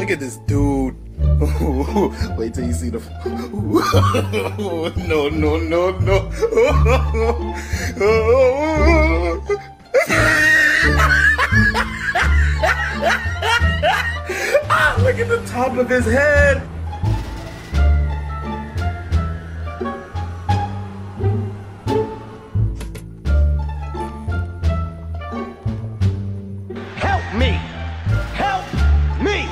Look at this dude. Wait till you see the. No, no, no, no. Look at the top of his head. Help me! Help me!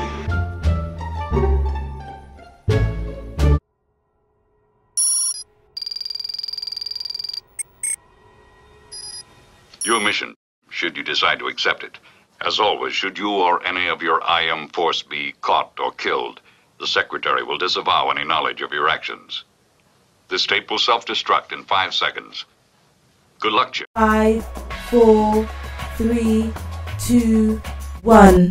Your mission, should you decide to accept it. As always, should you or any of your IM force be caught or killed, the Secretary will disavow any knowledge of your actions. This tape will self-destruct in 5 seconds. Good luck, Jim. 5, 4, 3, 2, 1.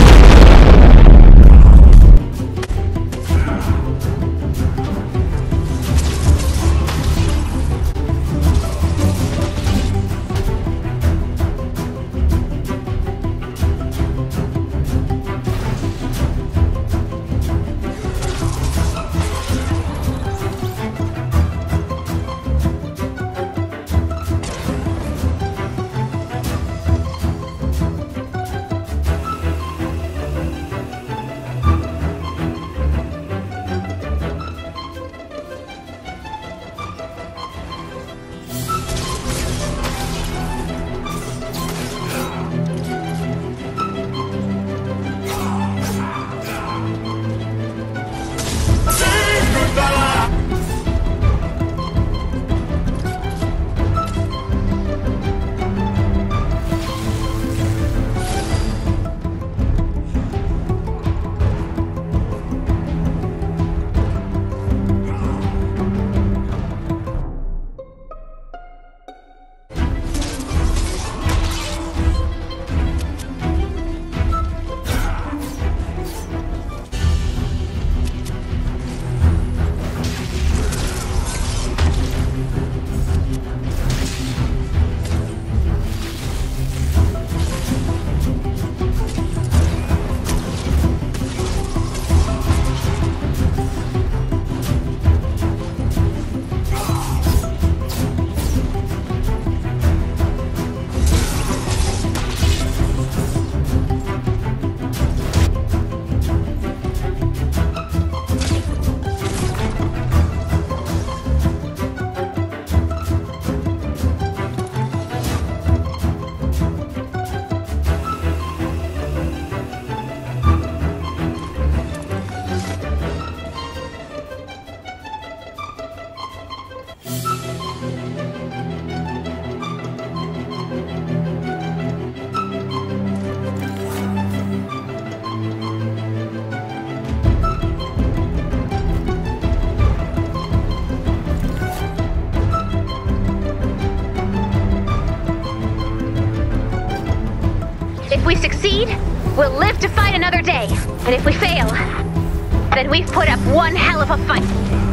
If we succeed, we'll live to fight another day. And if we fail, then we've put up one hell of a fight.